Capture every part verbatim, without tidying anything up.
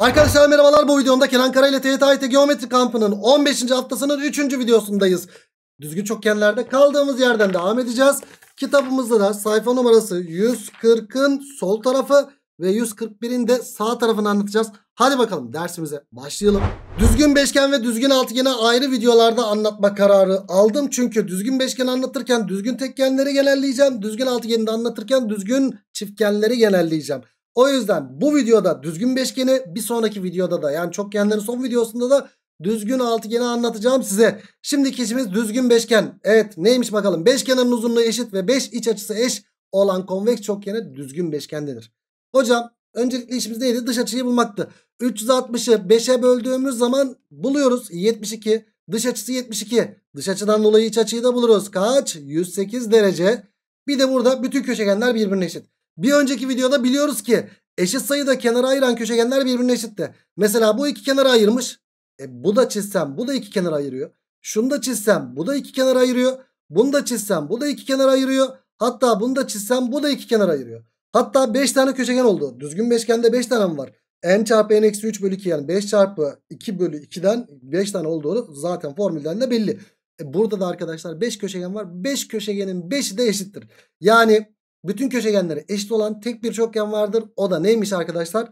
Arkadaşlar merhabalar, bu videomda Kenan Kara ile T Y T A Y T Geometri Kampı'nın on beşinci haftasının üçüncü videosundayız. Düzgün çokgenlerde kaldığımız yerden devam edeceğiz. Kitabımızda da sayfa numarası yüz kırkın sol tarafı ve yüz kırk birin de sağ tarafını anlatacağız. Hadi bakalım dersimize başlayalım. Düzgün beşgen ve düzgün altıgeni ayrı videolarda anlatma kararı aldım. Çünkü düzgün beşgeni anlatırken düzgün tekgenleri genelleyeceğim. Düzgün altıgeni de anlatırken düzgün çiftgenleri genelleyeceğim. O yüzden bu videoda düzgün beşgeni, bir sonraki videoda da yani çokgenlerin son videosunda da düzgün altıgeni anlatacağım size. Şimdiki işimiz düzgün beşgen. Evet, neymiş bakalım. Beş kenarın uzunluğu eşit ve beş iç açısı eş olan konveks çokgene düzgün beşgen denir. Hocam öncelikle işimiz neydi? Dış açıyı bulmaktı. üç yüz altmışı beşe böldüğümüz zaman buluyoruz yetmiş iki. Dış açısı yetmiş iki. Dış açıdan dolayı iç açıyı da buluruz. Kaç? yüz sekiz derece. Bir de burada bütün köşegenler birbirine eşit. Bir önceki videoda biliyoruz ki eşit sayıda kenara ayıran köşegenler birbirine eşitti. Mesela bu iki kenara ayırmış. E bu da çizsem bu da iki kenara ayırıyor. Şunu da çizsem bu da iki kenara ayırıyor. Bunu da çizsem bu da iki kenara ayırıyor. Hatta bunu da çizsem bu da iki kenara ayırıyor. Hatta beş tane köşegen oldu. Düzgün beşgende beş tane mi var? N çarpı n eksi üç bölü iki, yani beş çarpı iki bölü iki'den beş tane olduğunu zaten formülden de belli. E burada da arkadaşlar beş köşegen var. beş köşegenin beşi de eşittir. Yani bütün köşegenleri eşit olan tek bir çokgen vardır. O da neymiş arkadaşlar?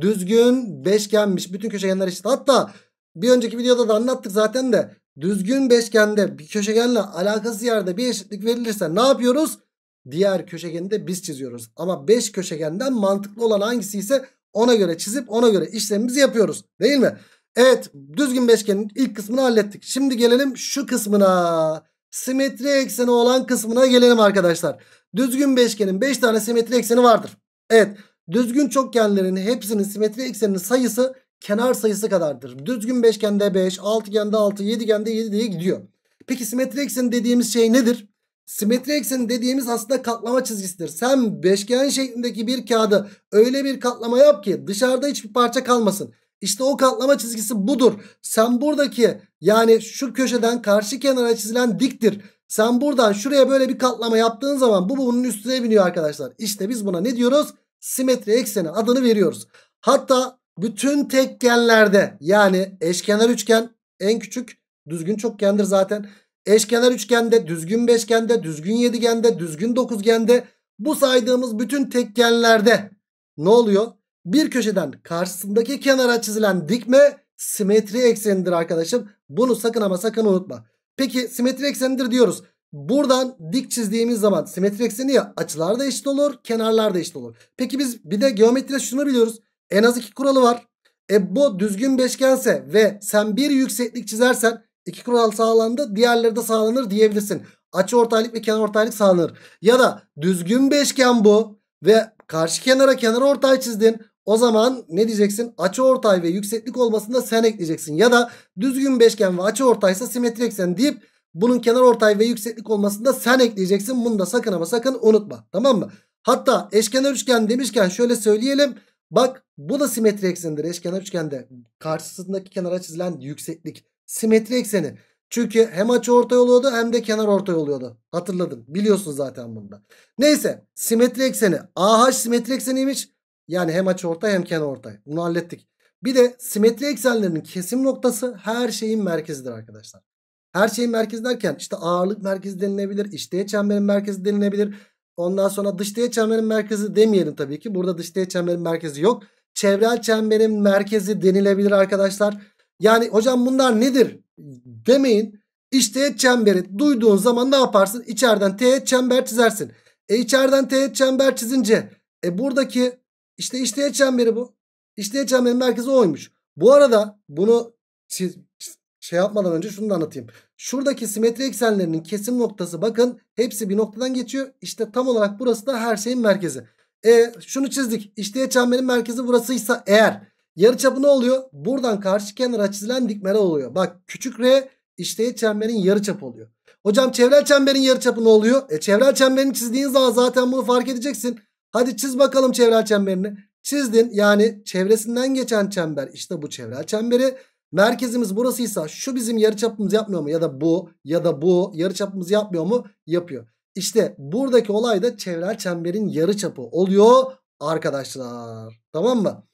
Düzgün beşgenmiş. Bütün köşegenler eşit. Hatta bir önceki videoda da anlattık zaten de. Düzgün beşgende bir köşegenle alakasız yerde bir eşitlik verilirse ne yapıyoruz? Diğer köşegeni de biz çiziyoruz. Ama beş köşegenden mantıklı olan hangisi ise ona göre çizip ona göre işlemimizi yapıyoruz. Değil mi? Evet, düzgün beşgenin ilk kısmını hallettik. Şimdi gelelim şu kısmına. Simetri ekseni olan kısmına gelelim arkadaşlar. Düzgün beşgenin beş tane simetri ekseni vardır. Evet, düzgün çokgenlerin hepsinin simetri ekseninin sayısı kenar sayısı kadardır. Düzgün beşgende beş, altıgende altı, yedigende yedi diye gidiyor. Peki simetri ekseni dediğimiz şey nedir? Simetri ekseni dediğimiz aslında katlama çizgisidir. Sen beşgen şeklindeki bir kağıdı öyle bir katlama yap ki dışarıda hiçbir parça kalmasın. İşte o katlama çizgisi budur. Sen buradaki, yani şu köşeden karşı kenara çizilen diktir. Sen buradan şuraya böyle bir katlama yaptığın zaman bu bunun üstüne biniyor arkadaşlar. İşte biz buna ne diyoruz? Simetri ekseni adını veriyoruz. Hatta bütün tekgenlerde, yani eşkenar üçgen en küçük düzgün çokgendir zaten. Eşkenar üçgende, düzgün beşgende, düzgün yedigende, düzgün dokuzgende, bu saydığımız bütün tekgenlerde ne oluyor? Bir köşeden karşısındaki kenara çizilen dikme simetri eksenidir arkadaşım. Bunu sakın ama sakın unutma. Peki simetri eksenidir diyoruz. Buradan dik çizdiğimiz zaman simetri ekseni ya açılar da eşit olur, kenarlar da eşit olur. Peki biz bir de geometride şunu biliyoruz. En az iki kuralı var. E bu düzgün beşgense ve sen bir yükseklik çizersen iki kural sağlandı, diğerleri de sağlanır diyebilirsin. Açıortaylık ve kenarortaylık sağlanır. Ya da düzgün beşgen bu ve karşı kenara kenarortay çizdin. O zaman ne diyeceksin? Açıortay ve yükseklik olmasını da sen ekleyeceksin. Ya da düzgün beşgen ve açıortaysa simetri eksen deyip bunun kenarortay ve yükseklik olmasını da sen ekleyeceksin. Bunu da sakın ama sakın unutma. Tamam mı? Hatta eşkenar üçgen demişken şöyle söyleyelim. Bak, bu da simetri eksenidir eşkenar üçgende. Karşısındaki kenara çizilen yükseklik simetri ekseni. Çünkü hem açıortay oluyordu hem de kenarortay oluyordu. Hatırladın. Biliyorsun zaten bunda. Neyse, simetri ekseni A H simetri ekseniymiş. Yani hem açıortay hem kenarortay. Bunu hallettik. Bir de simetri eksenlerinin kesim noktası her şeyin merkezidir arkadaşlar. Her şeyin merkezi derken işte ağırlık merkezi denilebilir. İçteğet çemberin merkezi denilebilir. Ondan sonra dışteğet çemberin merkezi demeyelim tabii ki. Burada dışteğet çemberin merkezi yok. Çevrel çemberin merkezi denilebilir arkadaşlar. Yani hocam bunlar nedir demeyin. İçteğet çemberi duyduğun zaman ne yaparsın? İçeriden teğet çember çizersin. E içeriden teğet çember çizince e buradaki işte içteğet çemberi bu. İçteğet çemberin merkezi oymuş. Bu arada bunu çiz, şey yapmadan önce şunu da anlatayım. Şuradaki simetri eksenlerinin kesim noktası, bakın hepsi bir noktadan geçiyor. İşte tam olarak burası da her şeyin merkezi. E şunu çizdik. İçteğet çemberin merkezi burasıysa eğer yarıçapı ne oluyor? Buradan karşı kenara çizilen dikmeler oluyor. Bak, küçük r içteğet çemberin yarıçapı oluyor. Hocam çevrel çemberin yarıçapı ne oluyor? E çevrel çemberini çizdiğin zaman zaten bunu fark edeceksin. Hadi çiz bakalım çevrel çemberini. Çizdin, yani çevresinden geçen çember işte bu çevrel çemberi. Merkezimiz burasıysa şu bizim yarıçapımız yapmıyor mu? Ya da bu ya da bu yarıçapımız yapmıyor mu? Yapıyor. İşte buradaki olay da çevrel çemberin yarıçapı oluyor arkadaşlar. Tamam mı?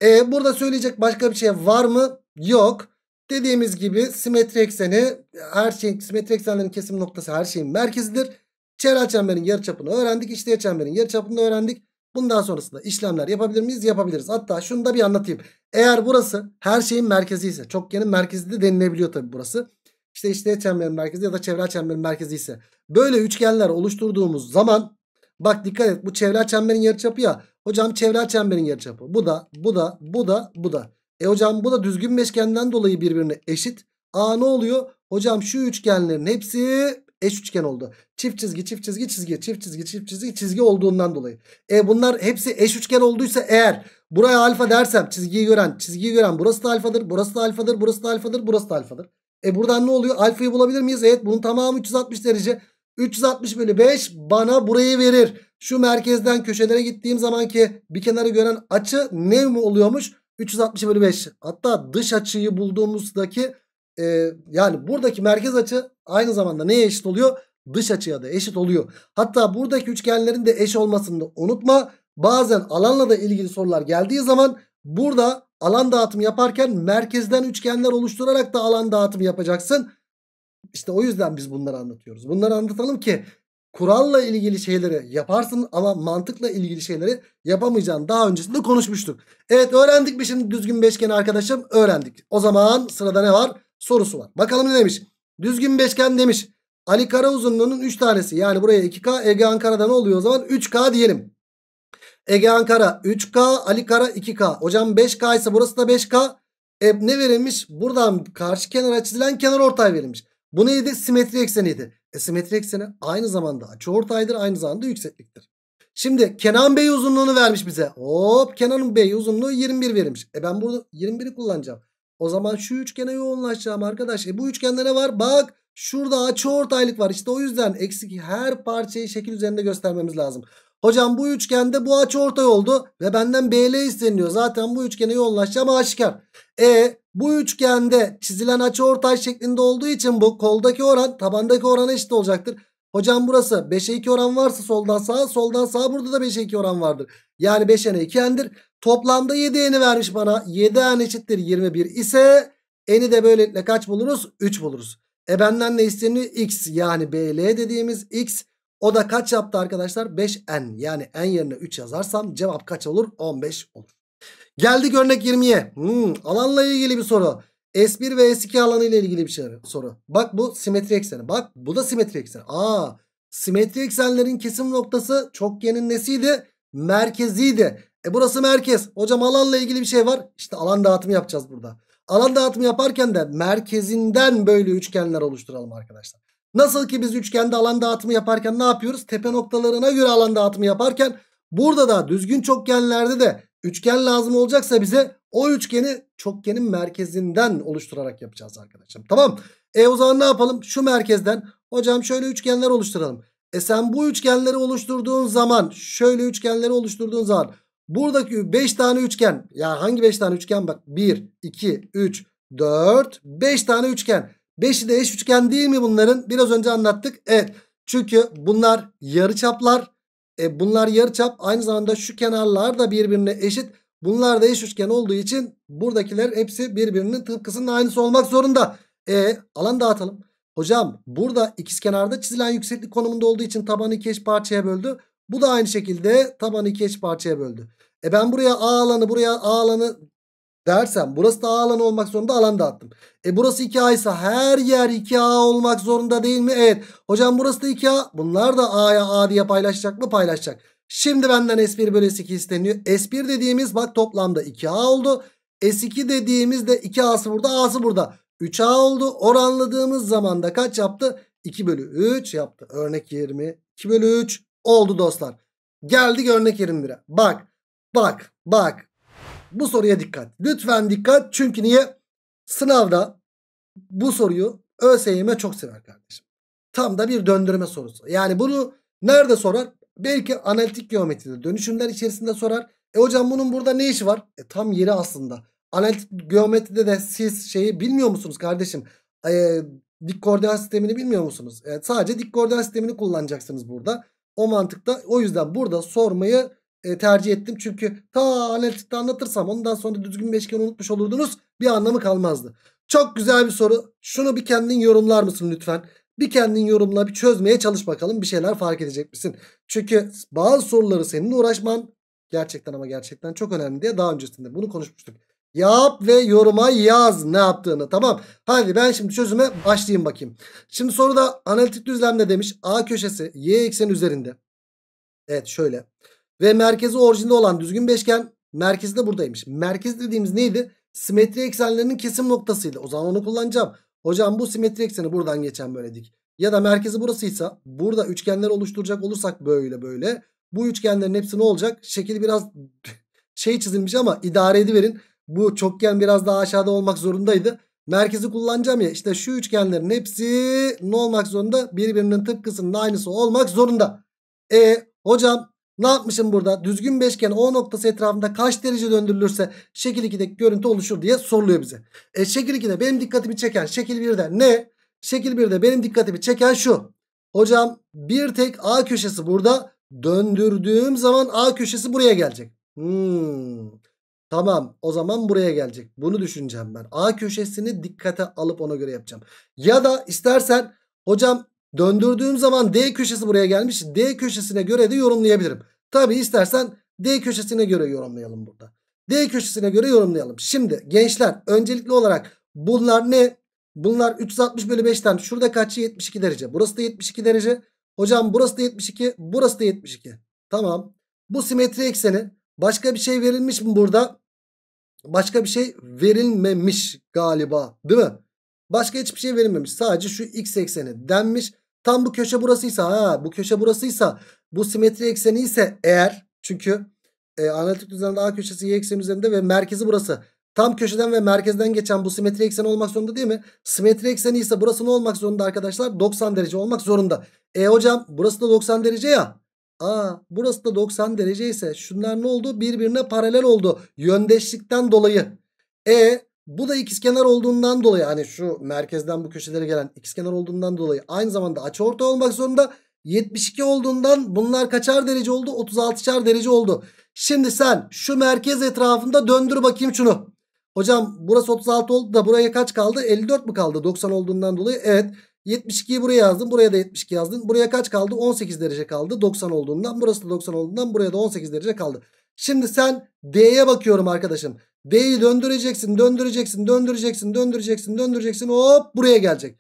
E, burada söyleyecek başka bir şey var mı? Yok. Dediğimiz gibi simetri ekseni her şeyin, simetri eksenlerin kesim noktası her şeyin merkezidir. Çevre çemberin yarıçapını öğrendik. İçler çemberin yarıçapını da öğrendik. Bundan sonrasında işlemler yapabilir miyiz? Yapabiliriz. Hatta şunu da bir anlatayım. Eğer burası her şeyin merkezi ise, çokgenin merkezi de denilebiliyor tabii burası. İşte içler çemberin merkezi ya da çevre çemberin merkezi ise, böyle üçgenler oluşturduğumuz zaman bak dikkat et, bu çevre çemberin yarıçapı ya. Hocam çevre çemberin yarıçapı. Bu da, bu da, bu da, bu da. E hocam bu da düzgün beşgenden dolayı birbirine eşit. Aa ne oluyor? Hocam şu üçgenlerin hepsi eş üçgen oldu. Çift çizgi, çift çizgi, çizgi, çift çizgi, çift çizgi, çizgi olduğundan dolayı. E bunlar hepsi eş üçgen olduysa eğer buraya alfa dersem çizgiyi gören, çizgiyi gören burası da alfadır, burası da alfadır, burası da alfadır, burası da alfadır. E buradan ne oluyor? Alfayı bulabilir miyiz? Evet, bunun tamamı üç yüz altmış derece. üç yüz altmış bölü beş bana burayı verir. Şu merkezden köşelere gittiğim zaman ki bir kenarı gören açı ne mi oluyormuş? üç yüz altmış bölü beş. Hatta dış açıyı bulduğumuzdaki e, yani buradaki merkez açı aynı zamanda neye eşit oluyor? Dış açıya da eşit oluyor. Hatta buradaki üçgenlerin de eş olmasını da unutma. Bazen alanla da ilgili sorular geldiği zaman burada alan dağıtımı yaparken merkezden üçgenler oluşturarak da alan dağıtımı yapacaksın. İşte o yüzden biz bunları anlatıyoruz. Bunları anlatalım ki kuralla ilgili şeyleri yaparsın ama mantıkla ilgili şeyleri yapamayacağını daha öncesinde konuşmuştuk. Evet, öğrendik mi şimdi düzgün beşgeni arkadaşım? Öğrendik. O zaman sırada ne var? Sorusu var. Bakalım ne demiş? Düzgün beşgen demiş. Ali Kara uzunluğunun üç tanesi. Yani buraya iki K, Ege Ankara'da ne oluyor o zaman? üç K diyelim. Ege Ankara üç K, Ali Kara iki K. Hocam beş K ise burası da beş K. E, ne verilmiş? Buradan karşı kenara çizilen kenarortay verilmiş. Bu neydi? Simetri ekseniydi. E, simetri ekseni aynı zamanda açıortaydır, aynı zamanda yüksekliktir. Şimdi Kenan Bey uzunluğunu vermiş bize. Hop, Kenan Bey uzunluğu yirmi bir verilmiş. E ben burada yirmi biri kullanacağım. O zaman şu üçgene yoğunlaşacağım arkadaş. E bu üçgende ne var? Bak şurada açıortaylık var. İşte o yüzden eksik her parçayı şekil üzerinde göstermemiz lazım. Hocam bu üçgende bu açıortay oldu ve benden B L isteniyor. Zaten bu üçgene yoğunlaşacağım aşikar. E bu üçgende çizilen açıortay şeklinde olduğu için bu koldaki oran tabandaki orana eşit olacaktır. Hocam burası beşe iki oran varsa soldan sağa, soldan sağa burada da beşe iki oran vardır. Yani beş n'e iki n'dir. Toplamda yedi n'i vermiş bana. yedi n eşittir yirmi bir ise n'i de böylelikle kaç buluruz? üç buluruz. E benden ne isteniyor? X, yani B L dediğimiz X. O da kaç yaptı arkadaşlar? beş n. Yani n yerine üç yazarsam cevap kaç olur? on beş olur. Geldik örnek yirmiye. Hmm, alanla ilgili bir soru. S bir ve S iki alanı ile ilgili bir şey, soru. Bak bu simetri ekseni. Bak bu da simetri ekseni. Aa, simetri eksenlerin kesim noktası çokgenin nesiydi? Merkeziydi. E burası merkez. Hocam alanla ilgili bir şey var. İşte alan dağıtımı yapacağız burada. Alan dağıtımı yaparken de merkezinden böyle üçgenler oluşturalım arkadaşlar. Nasıl ki biz üçgende alan dağıtımı yaparken ne yapıyoruz? Tepe noktalarına göre alan dağıtımı yaparken burada da düzgün çokgenlerde de üçgen lazım olacaksa bize o üçgeni çokgenin merkezinden oluşturarak yapacağız arkadaşlar. Tamam. E o zaman ne yapalım? Şu merkezden hocam şöyle üçgenler oluşturalım. E sen bu üçgenleri oluşturduğun zaman, şöyle üçgenleri oluşturduğun zaman buradaki beş tane üçgen, ya hangi beş tane üçgen? Bak bir, iki, üç, dört, beş tane üçgen. beşi de eş üçgen değil mi bunların? Biraz önce anlattık. Evet. Çünkü bunlar yarıçaplar. E bunlar yarıçap, aynı zamanda şu kenarlar da birbirine eşit. Bunlar da eş üçgen olduğu için buradakiler hepsi birbirinin tıpkısının aynısı olmak zorunda. E alan dağıtalım. Hocam burada ikizkenarda çizilen yükseklik konumunda olduğu için tabanı iki eş parçaya böldü. Bu da aynı şekilde tabanı iki eş parçaya böldü. E ben buraya A alanı, buraya A alanı dersem burası da A alanı olmak zorunda, alan dağıttım. E burası iki A ise her yer iki A olmak zorunda değil mi? Evet. Hocam burası da iki A. Bunlar da A'ya A diye paylaşacak mı? Paylaşacak. Şimdi benden S bir bölü S iki isteniyor. S bir dediğimiz bak toplamda iki A oldu. S iki dediğimiz de iki A'sı burada, A'sı burada. üç A oldu. Oranladığımız zaman da kaç yaptı? iki bölü üç yaptı. Örnek yirmi. iki bölü üç oldu dostlar. Geldik örnek yirmi bire. Bak. Bak. Bak. Bu soruya dikkat. Lütfen dikkat. Çünkü niye? Sınavda bu soruyu ÖSYM çok sever kardeşim. Tam da bir döndürme sorusu. Yani bunu nerede sorar? Belki analitik geometride, dönüşümler içerisinde sorar. E hocam bunun burada ne işi var? E tam yeri aslında. Analitik geometride de siz şeyi bilmiyor musunuz kardeşim? E, dik koordinat sistemini bilmiyor musunuz? E, sadece dik koordinat sistemini kullanacaksınız burada. O mantıkta, o yüzden burada sormayı e, tercih ettim. Çünkü ta analitikte anlatırsam ondan sonra düzgün beşgeni unutmuş olurdunuz. Bir anlamı kalmazdı. Çok güzel bir soru. Şunu bir kendin yorumlar mısın lütfen? Bir kendin yorumla, bir çözmeye çalış bakalım. Bir şeyler fark edecek misin? Çünkü bazı soruları seninle uğraşman gerçekten ama gerçekten çok önemli diye daha öncesinde bunu konuşmuştuk. Yap ve yoruma yaz ne yaptığını. Tamam. Hadi ben şimdi çözüme başlayayım bakayım. Şimdi soruda analitik düzlemde demiş. A köşesi y ekseni üzerinde. Evet şöyle. Ve merkezi orijinde olan düzgün beşgen merkezi de buradaymış. Merkez dediğimiz neydi? Simetri eksenlerinin kesim noktasıydı. O zaman onu kullanacağım. Hocam bu simetri ekseni buradan geçen böyle dik. Ya da merkezi burasıysa burada üçgenler oluşturacak olursak böyle böyle. Bu üçgenlerin hepsi ne olacak? Şekil biraz şey çizilmiş ama idare ediverin. Bu çokgen biraz daha aşağıda olmak zorundaydı. Merkezi kullanacağım ya, işte şu üçgenlerin hepsi ne olmak zorunda? Birbirinin tıpkısının aynısı olmak zorunda. E hocam ne yapmışım burada? Düzgün beşgen O noktası etrafında kaç derece döndürülürse şekil ikideki görüntü oluşur diye soruluyor bize. E şekil ikide benim dikkatimi çeken şekil birde ne? Şekil birde benim dikkatimi çeken şu. Hocam bir tek A köşesi burada. Döndürdüğüm zaman A köşesi buraya gelecek. Hmm. Tamam, o zaman buraya gelecek. Bunu düşüneceğim ben. A köşesini dikkate alıp ona göre yapacağım. Ya da istersen hocam döndürdüğüm zaman D köşesi buraya gelmiş. D köşesine göre de yorumlayabilirim. Tabi istersen D köşesine göre yorumlayalım burada. D köşesine göre yorumlayalım. Şimdi gençler öncelikli olarak bunlar ne? Bunlar üç yüz altmış bölü beşten şurada kaçı? yetmiş iki derece. Burası da yetmiş iki derece. Hocam burası da yetmiş iki. Burası da yetmiş iki. Tamam. Bu simetri ekseni. Başka bir şey verilmiş mi burada? Başka bir şey verilmemiş galiba, değil mi? Başka hiçbir şey verilmemiş. Sadece şu x ekseni denmiş. Tam bu köşe burasıysa, ha bu köşe burasıysa, bu simetri ekseni ise eğer, çünkü e, analitik düzlemde A köşesi y ekseni üzerinde ve merkezi burası. Tam köşeden ve merkezden geçen bu simetri ekseni olmak zorunda değil mi? Simetri ekseni ise burası ne olmak zorunda arkadaşlar? doksan derece olmak zorunda. E hocam burası da doksan derece ya. Aa, burası da doksan derece ise şunlar ne oldu? Birbirine paralel oldu. Yöndeşlikten dolayı. E bu da ikizkenar olduğundan dolayı, hani şu merkezden bu köşelere gelen ikizkenar olduğundan dolayı aynı zamanda açıortay olmak zorunda. yetmiş iki olduğundan bunlar kaçar derece oldu? otuz altışar derece oldu. Şimdi sen şu merkez etrafında döndür bakayım şunu. Hocam burası otuz altı oldu da buraya kaç kaldı? elli dört mü kaldı? doksan olduğundan dolayı. Evet. yetmiş ikiyi buraya yazdım. Buraya da yetmiş iki yazdın. Buraya kaç kaldı? on sekiz derece kaldı. doksan olduğundan. Burası da doksan olduğundan. Buraya da on sekiz derece kaldı. Şimdi sen D'ye bakıyorum arkadaşım. D'yi döndüreceksin, döndüreceksin, döndüreceksin, döndüreceksin, döndüreceksin. Hop buraya gelecek.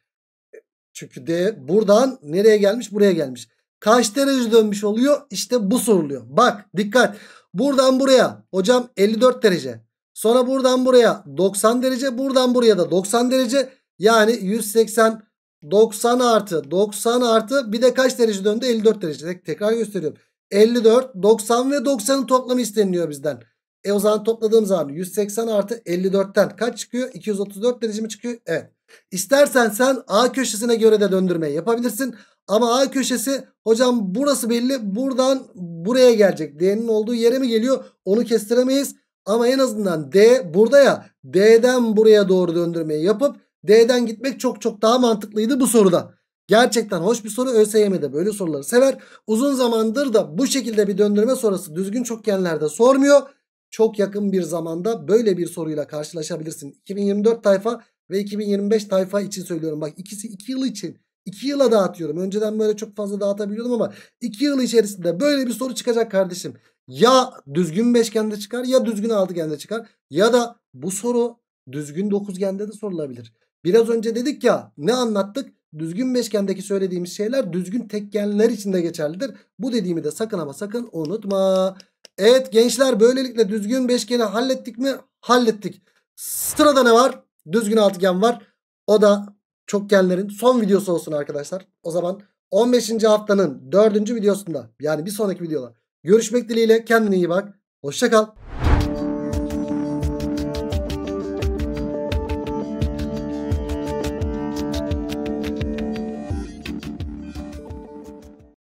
Çünkü D buradan nereye gelmiş? Buraya gelmiş. Kaç derece dönmüş oluyor? İşte bu soruluyor. Bak dikkat. Buradan buraya hocam elli dört derece. Sonra buradan buraya doksan derece. Buradan buraya da doksan derece. Yani yüz seksen, doksan artı doksan artı bir de kaç derece döndü? elli dört derece. Tek, tekrar gösteriyorum. elli dört, doksan ve doksanın toplamı isteniyor bizden. E o zaman topladığım zaman yüz seksen artı elli dörtten kaç çıkıyor? iki yüz otuz dört derece mi çıkıyor? Evet. İstersen sen A köşesine göre de döndürmeyi yapabilirsin. Ama A köşesi hocam burası belli. Buradan buraya gelecek. D'nin olduğu yere mi geliyor? Onu kestiremeyiz. Ama en azından D burada ya. D'den buraya doğru döndürmeyi yapıp D'den gitmek çok çok daha mantıklıydı bu soruda. Gerçekten hoş bir soru. ÖSYM'de böyle soruları sever. Uzun zamandır da bu şekilde bir döndürme sorusu düzgün çokgenlerde sormuyor. Çok yakın bir zamanda böyle bir soruyla karşılaşabilirsin. iki bin yirmi dört tayfa ve iki bin yirmi beş tayfa için söylüyorum. Bak ikisi iki yıl için. iki yıla dağıtıyorum. Önceden böyle çok fazla dağıtabiliyordum ama iki yıl içerisinde böyle bir soru çıkacak kardeşim. Ya düzgün beşgende çıkar ya düzgün altıgende çıkar. Ya da bu soru düzgün dokuzgende de sorulabilir. Biraz önce dedik ya, ne anlattık? Düzgün beşgendeki söylediğimiz şeyler düzgün tekgenler için de geçerlidir. Bu dediğimi de sakın ama sakın unutma. Evet gençler, böylelikle düzgün beşgeni hallettik mi? Hallettik. Sırada ne var? Düzgün altıgen var. O da çokgenlerin son videosu olsun arkadaşlar. O zaman on beşinci haftanın dördüncü videosunda, yani bir sonraki videoda görüşmek dileğiyle. Kendine iyi bak. Hoşça kal.